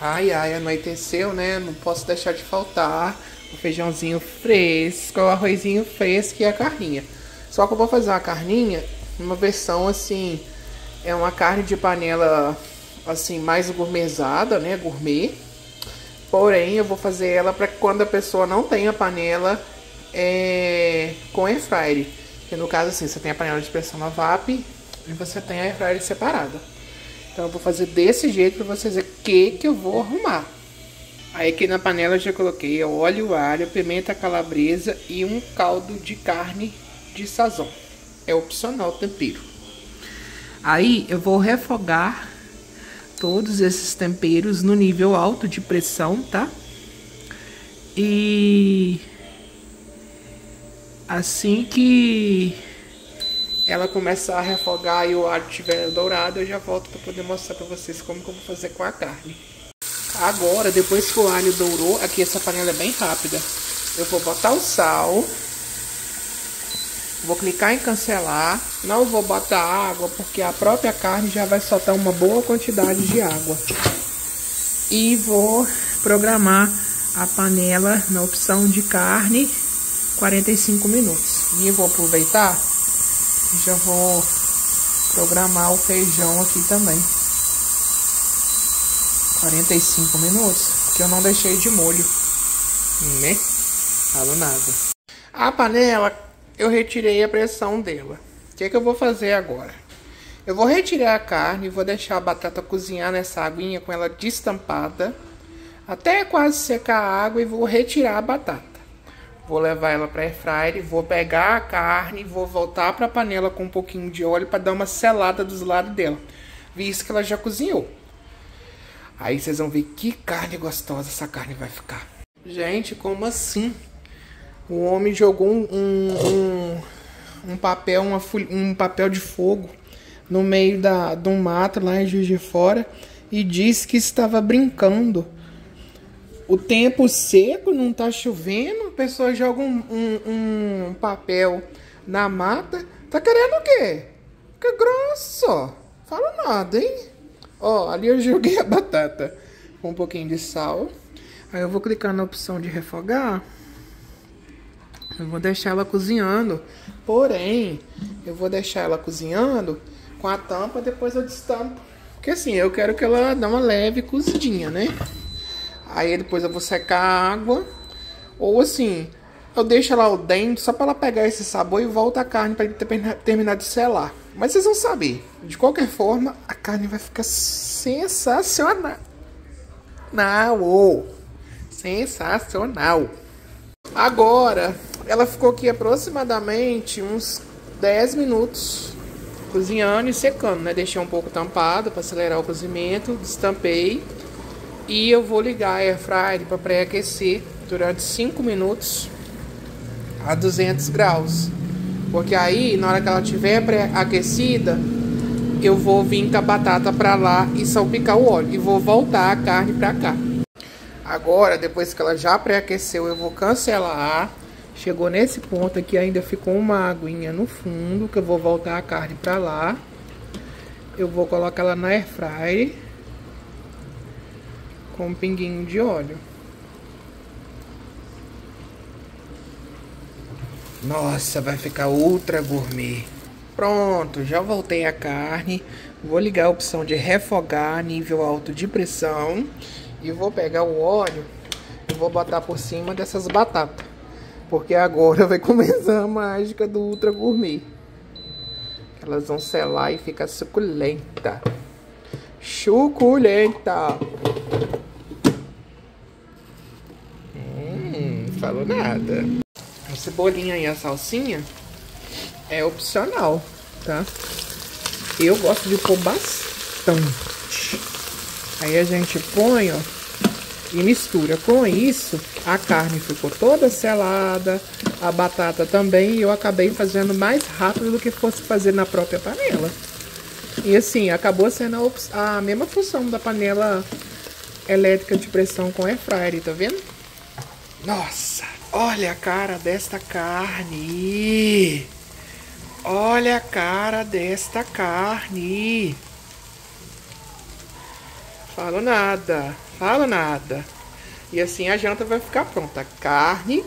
Ai, ai, anoiteceu, né? Não posso deixar de faltar o feijãozinho fresco, o arrozinho fresco e a carninha. Só que eu vou fazer uma carninha, uma versão assim, é uma carne de panela assim, mais gourmetzada, né? Gourmet. Porém, eu vou fazer ela para quando a pessoa não tenha panela com air fryer. Que no caso assim, você tem a panela de pressão a vapor e você tem a air fryer separada. Então eu vou fazer desse jeito para vocês verem o que eu vou arrumar. Aí aqui na panela eu já coloquei óleo, alho, pimenta calabresa e um caldo de carne de sazon. É opcional o tempero. Aí eu vou refogar todos esses temperos no nível alto de pressão, tá? E assim que ela começar a refogar e o alho estiver dourado, eu já volto para poder mostrar para vocês como que eu vou fazer com a carne. Agora, depois que o alho dourou, aqui essa panela é bem rápida, eu vou botar o sal, vou clicar em cancelar, não vou botar água porque a própria carne já vai soltar uma boa quantidade de água. E vou programar a panela na opção de carne 45 minutos. E eu vou aproveitar e já vou programar o feijão aqui também. 45 minutos, porque eu não deixei de molho, né? Falo nada. A panela, eu retirei a pressão dela. O que eu vou fazer agora? Eu vou retirar a carne, vou deixar a batata cozinhar nessa aguinha com ela destampada, até quase secar a água, e vou retirar a batata. Vou levar ela para air fryer, vou pegar a carne, vou voltar para a panela com um pouquinho de óleo para dar uma selada dos lados dela, visto que ela já cozinhou. Aí vocês vão ver que carne gostosa essa carne vai ficar. Gente, como assim? O homem jogou um papel de fogo no meio de um mato lá em Juiz de Fora e disse que estava brincando. O tempo seco, não tá chovendo, a pessoa joga um papel na mata. Tá querendo o quê? Fica grosso, ó. Fala nada, hein? Ó, ali eu joguei a batata com um pouquinho de sal. Aí eu vou clicar na opção de refogar. Eu vou deixar ela cozinhando. Porém, eu vou deixar ela cozinhando com a tampa, depois eu destampo. Porque assim, eu quero que ela dê uma leve cozidinha, né? Aí depois eu vou secar a água. Ou assim, eu deixo ela ao dente só para ela pegar esse sabor e volta a carne para terminar de selar. Mas vocês vão saber. De qualquer forma, a carne vai ficar sensacional. Sensacional. Agora, ela ficou aqui aproximadamente uns 10 minutos cozinhando e secando, né? Deixei um pouco tampado para acelerar o cozimento, destampei. E eu vou ligar a air fryer para pré-aquecer durante 5 minutos a 200 graus. Porque aí, na hora que ela estiver pré-aquecida, eu vou vir com a batata para lá e salpicar o óleo. E vou voltar a carne para cá. Agora, depois que ela já pré-aqueceu, eu vou cancelar. Chegou nesse ponto aqui, ainda ficou uma aguinha no fundo, que eu vou voltar a carne para lá. Eu vou colocar ela na air fryer com um pinguinho de óleo. Nossa, vai ficar ultra gourmet. Pronto, já voltei a carne. Vou ligar a opção de refogar nível alto de pressão. E vou pegar o óleo e vou botar por cima dessas batatas. Porque agora vai começar a mágica do ultra gourmet. Elas vão selar e ficar suculenta. Suculenta. Falou nada. A cebolinha e a salsinha é opcional, tá? Eu gosto de pôr bastante. Aí a gente põe, ó, e mistura. Com isso, a carne ficou toda selada, a batata também, e eu acabei fazendo mais rápido do que fosse fazer na própria panela. E assim, acabou sendo a mesma função da panela elétrica de pressão com air fryer, tá vendo? Nossa, olha a cara desta carne. Olha a cara desta carne. Falo nada, falo nada. E assim a janta vai ficar pronta. Carne,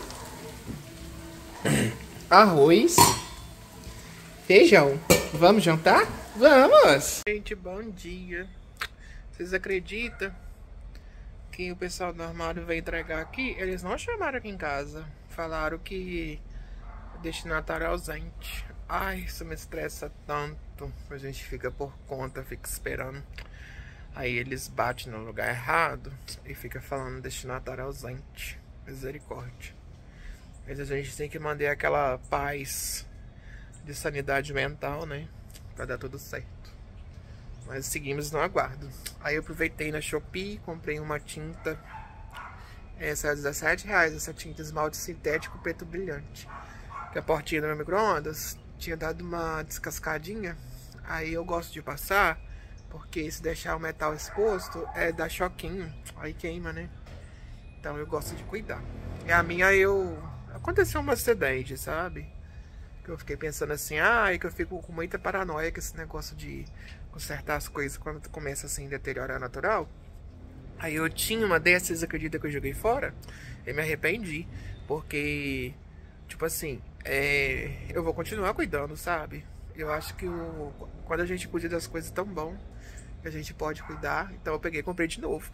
arroz, feijão. Vamos jantar? Vamos! Gente, bom dia. Vocês acreditam que o pessoal do armário veio entregar aqui? Eles não chamaram aqui em casa. Falaram que o destinatário é ausente. Ai, isso me estressa tanto. A gente fica por conta, fica esperando. Aí eles batem no lugar errado e fica falando destinatário ausente. Misericórdia. Mas a gente tem que manter aquela paz de sanidade mental, né? Pra dar tudo certo. Mas seguimos no aguardo. Aí eu aproveitei na Shopee, comprei uma tinta. Essa é R$17, essa tinta esmalte sintético preto brilhante. Que a portinha do meu micro-ondas tinha dado uma descascadinha. Aí eu gosto de passar, porque se deixar o metal exposto, dá choquinho. Aí queima, né? Então eu gosto de cuidar. E a minha aconteceu um acidente, sabe? Que eu fiquei pensando assim, que eu fico com muita paranoia com esse negócio de consertar as coisas quando começa assim a deteriorar natural. Aí eu tinha uma dessas, acredita que eu joguei fora? Eu me arrependi, porque, tipo assim, eu vou continuar cuidando, sabe? Eu acho que quando a gente cuida das coisas tão bom, que a gente pode cuidar, então eu peguei e comprei de novo.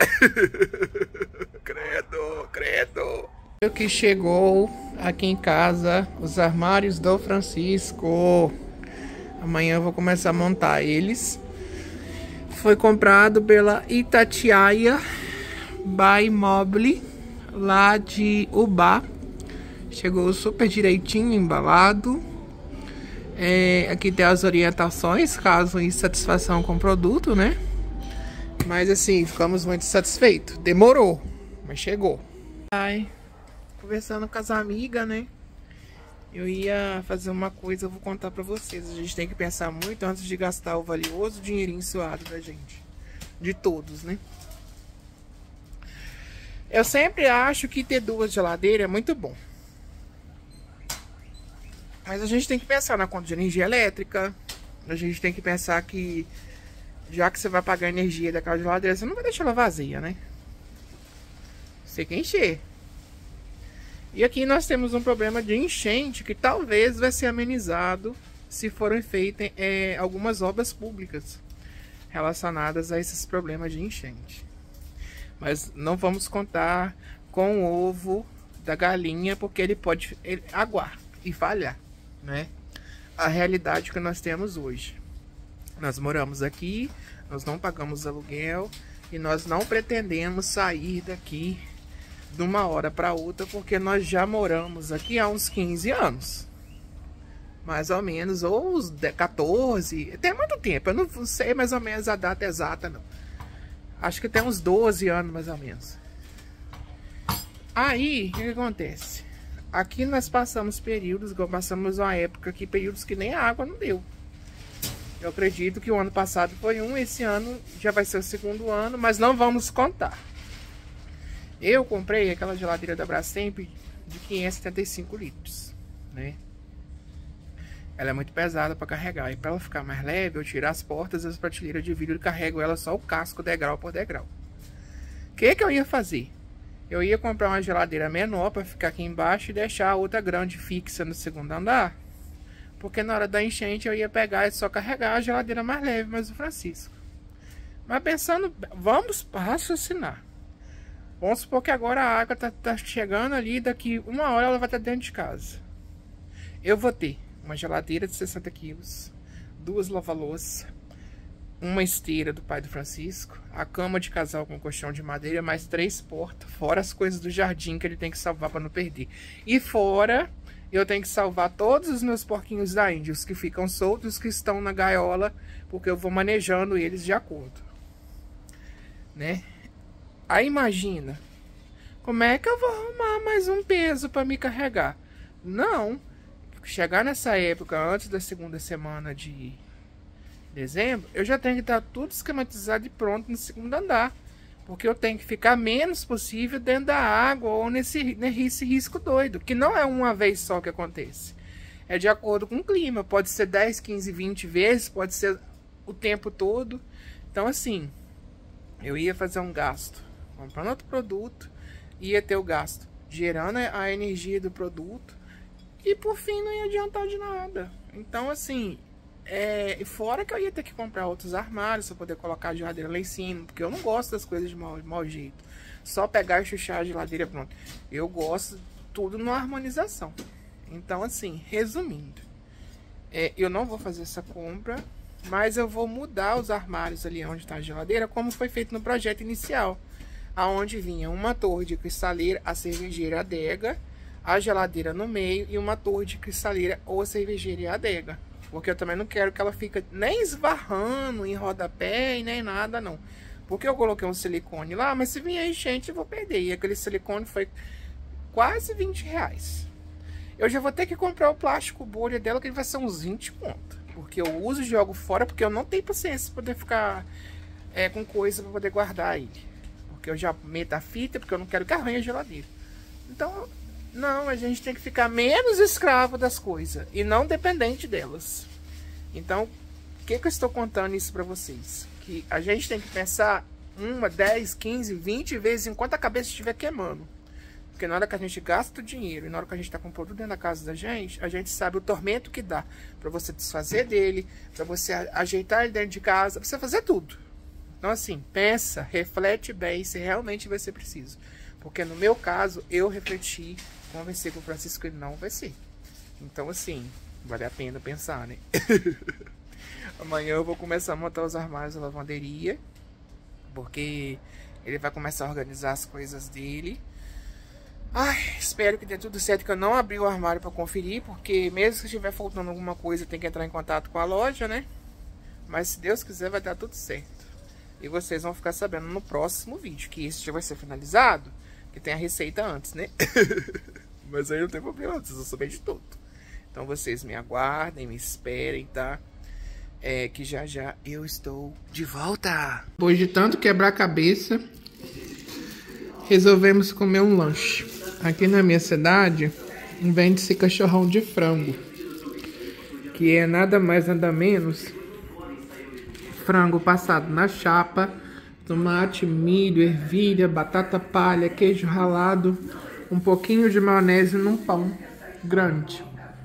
Credo, credo. O que chegou aqui em casa, os armários do Francisco. Amanhã eu vou começar a montar eles. Foi comprado pela Itatiaia by Mobile, lá de Ubá. Chegou super direitinho, embalado. Aqui tem as orientações, caso insatisfação com o produto, né? Mas assim, ficamos muito satisfeitos. Demorou, mas chegou. Conversando com as amigas, né? Eu ia fazer uma coisa, eu vou contar pra vocês. A gente tem que pensar muito antes de gastar o valioso dinheirinho suado da gente. De todos, né? Eu sempre acho que ter duas geladeiras é muito bom. Mas a gente tem que pensar na conta de energia elétrica. A gente tem que pensar que, já que você vai pagar a energia daquela geladeira, você não vai deixar ela vazia, né? Você quer encher. E aqui nós temos um problema de enchente que talvez vai ser amenizado se forem feitas algumas obras públicas relacionadas a esses problemas de enchente. Mas não vamos contar com o ovo da galinha, porque ele pode aguar e falhar, né? A realidade que nós temos hoje. Nós moramos aqui, nós não pagamos aluguel e nós não pretendemos sair daqui de uma hora para outra, porque nós já moramos aqui há uns 15 anos. Mais ou menos, ou uns 14, tem muito tempo, eu não sei mais ou menos a data exata, não. Acho que tem uns 12 anos, mais ou menos. Aí, o que acontece? Aqui nós passamos passamos uma época aqui, períodos que nem a água não deu. Eu acredito que o ano passado foi esse ano já vai ser o segundo ano, mas não vamos contar. Eu comprei aquela geladeira da Brastemp de 575 litros, né? Ela é muito pesada para carregar. E para ela ficar mais leve, eu tiro as portas das prateleiras de vidro e carrego ela só o casco, degrau por degrau. O que eu ia fazer? Eu ia comprar uma geladeira menor para ficar aqui embaixo e deixar a outra grande fixa no segundo andar. Porque na hora da enchente eu ia pegar e só carregar a geladeira mais leve, mas o Francisco. Mas pensando, vamos raciocinar. Vamos supor que agora a água tá chegando ali, daqui uma hora ela vai estar dentro de casa. Eu vou ter uma geladeira de 60 quilos, 2 lava-louças, uma esteira do pai do Francisco, a cama de casal com colchão de madeira, mais 3 portas, fora as coisas do jardim que ele tem que salvar para não perder. E fora, eu tenho que salvar todos os meus porquinhos da Índia, os que ficam soltos, os que estão na gaiola, porque eu vou manejando eles de acordo, né? Aí imagina, como é que eu vou arrumar mais um peso para me carregar? Não, chegar nessa época, antes da segunda semana de dezembro, eu já tenho que estar tudo esquematizado e pronto no segundo andar. Porque eu tenho que ficar menos possível dentro da água ou nesse risco doido, que não é uma vez só que acontece. É de acordo com o clima, pode ser 10, 15, 20 vezes, pode ser o tempo todo. Então assim, eu ia fazer um gasto comprando outro produto, ia ter o gasto gerando a energia do produto e por fim não ia adiantar de nada. Então assim, fora que eu ia ter que comprar outros armários para poder colocar a geladeira lá em cima, porque eu não gosto das coisas de mau jeito, só pegar e chuchar a geladeira, pronto. Eu gosto tudo numa harmonização. Então assim, resumindo, eu não vou fazer essa compra, mas eu vou mudar os armários ali onde está a geladeira, como foi feito no projeto inicial, aonde vinha uma torre de cristaleira, a cervejeira e a adega, a geladeira no meio e uma torre de cristaleira ou a cervejeira e a adega. Porque eu também não quero que ela fique nem esbarrando em rodapé e nem nada não. Porque eu coloquei um silicone lá, mas se vier enchente eu vou perder. E aquele silicone foi quase 20 reais. Eu já vou ter que comprar o plástico bolha dela, que vai ser uns 20 conto. Porque eu uso e jogo fora, porque eu não tenho paciência para poder ficar com coisa para poder guardar ele. Porque eu já meto a fita, porque eu não quero que arranhe a geladeira. Então, não, a gente tem que ficar menos escravo das coisas e não dependente delas. Então, o que eu estou contando isso para vocês? Que a gente tem que pensar 1, 10, 15, 20 vezes enquanto a cabeça estiver queimando. Porque na hora que a gente gasta o dinheiro e na hora que a gente está com o produto dentro da casa da gente, a gente sabe o tormento que dá para você desfazer dele, para você ajeitar ele dentro de casa, para você fazer tudo. Então assim, pensa, reflete bem se realmente vai ser preciso. Porque no meu caso, eu refleti, conversei com o Francisco e não vai ser. Então assim, vale a pena pensar, né? Amanhã eu vou começar a montar os armários da lavanderia, porque ele vai começar a organizar as coisas dele. Ai, espero que dê tudo certo, que eu não abri o armário para conferir, porque mesmo que estiver faltando alguma coisa, tem que entrar em contato com a loja, né? Mas se Deus quiser, vai dar tudo certo. E vocês vão ficar sabendo no próximo vídeo, que esse já vai ser finalizado, que tem a receita antes, né? Mas aí não tem problema, vocês vão saber de tudo. Então vocês me aguardem, me esperem, tá? Que já já eu estou de volta. Depois de tanto quebrar a cabeça, resolvemos comer um lanche. Aqui na minha cidade, vende-se cachorrão de frango, que é nada mais nada menos frango passado na chapa, tomate, milho, ervilha, batata palha, queijo ralado, um pouquinho de maionese num pão grande.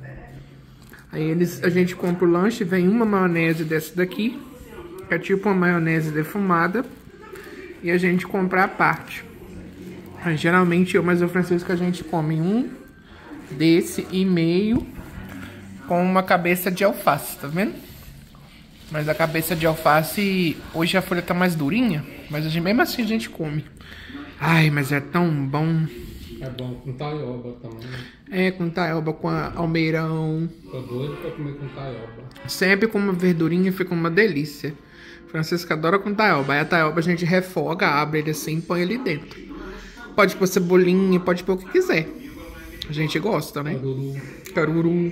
Aí a gente compra o lanche, vem uma maionese dessa daqui, que é tipo uma maionese defumada, e a gente compra a parte. Geralmente eu mais o Francisco a gente come um desse e meio com uma cabeça de alface, tá vendo? Mas a cabeça de alface, hoje a folha tá mais durinha, mas mesmo assim a gente come. Ai, mas é tão bom. É bom com taioba também. Com taioba, com almeirão. Tô doido pra comer com taioba. Sempre com uma verdurinha fica uma delícia. Francisco adora com taioba. Aí a taioba a gente refoga, abre ele assim e põe ele dentro. Pode pôr cebolinha, pode pôr o que quiser. A gente gosta, né? Caruru.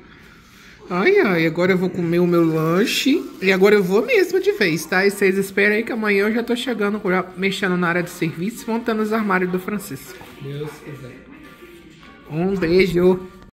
Ai, ai, agora eu vou comer o meu lanche. E agora eu vou mesmo de vez, tá? E vocês esperem aí que amanhã eu já tô chegando, mexendo na área de serviço, montando os armários do Francisco. Deus quiser. Um beijo.